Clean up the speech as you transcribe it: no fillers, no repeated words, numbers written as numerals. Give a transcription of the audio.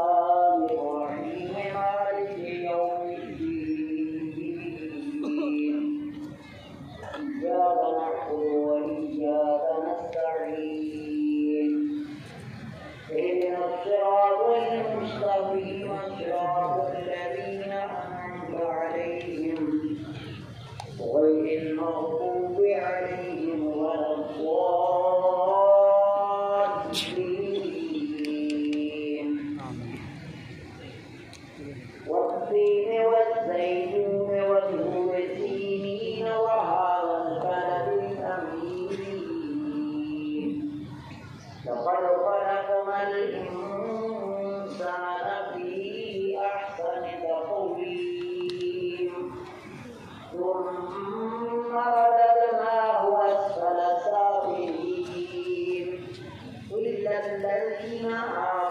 الرحمن الرحيم مالك يوم الدين إياك نعبد وإياك نستعين اهدنا الصراط المستقيم صراط الذين أنعمت عليهم غير المغضوب عليهم ولا الضالين والتين والزيتون وطور سينين وهذا البلد الأمين لقد خلقنا الإنسان في أحسن تقويم ثم رددناه أسفل سافلين إلا الذين